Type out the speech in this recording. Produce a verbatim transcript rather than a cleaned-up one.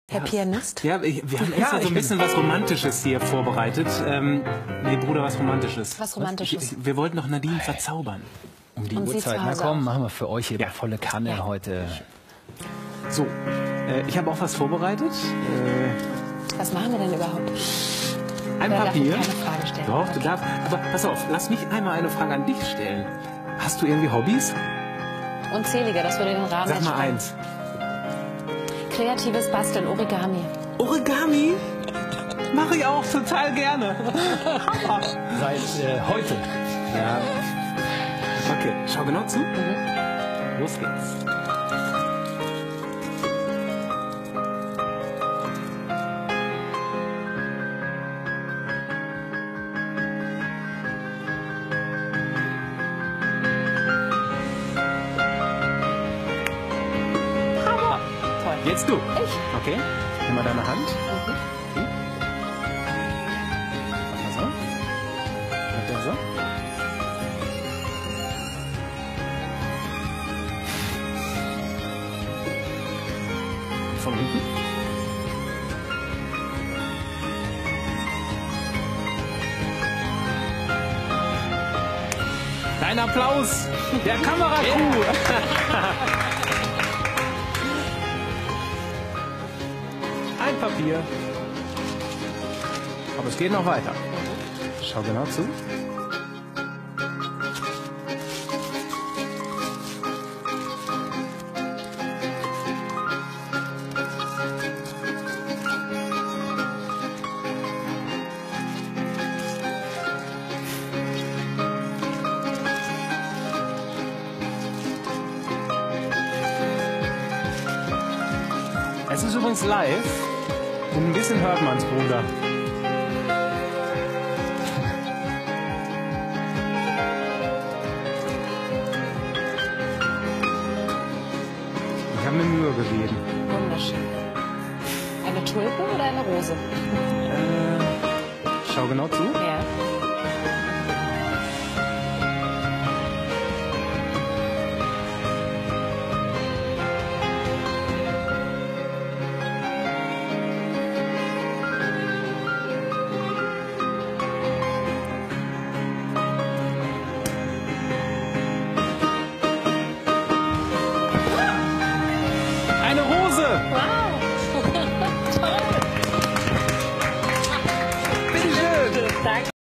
Herr Pianist? Ja, ich, wir haben extra so ein bisschen was Romantisches hier vorbereitet. Ähm, nee, Bruder, was Romantisches. Was Romantisches? Ich, ich, wir wollten doch Nadine verzaubern. Um die Und Sie Uhrzeit. zu Na Hause komm, auch. machen wir für euch hier Ja. volle Kanne Ja. heute. So, äh, ich habe auch was vorbereitet. Äh, Was machen wir denn überhaupt? ein Oder darf ich Papier. keine Frage stellen? Doch, du darfst. Aber pass auf, lass mich einmal eine Frage an dich stellen. Hast du irgendwie Hobbys? Unzählige, das würde den Rahmen Sag jetzt mal sprengen. eins. Kreatives Basteln, Origami. Origami? Mache ich auch total gerne. Seit äh, heute. Ja. Okay, schau genau zu. Mhm. Los geht's. Toll. Jetzt du. Ich? Okay, nimm mal deine Hand. Mhm. Mach mal so. Mach mal so. Von hinten. Dein Applaus der Kameracrew. Ein Papier. Aber es geht noch weiter. Schau genau zu. Es ist übrigens live und ein bisschen hört man's, Bruder. Ich habe mir Mühe gegeben. Wunderschön. Eine Tulpe oder eine Rose? Äh, schau genau zu. Ja.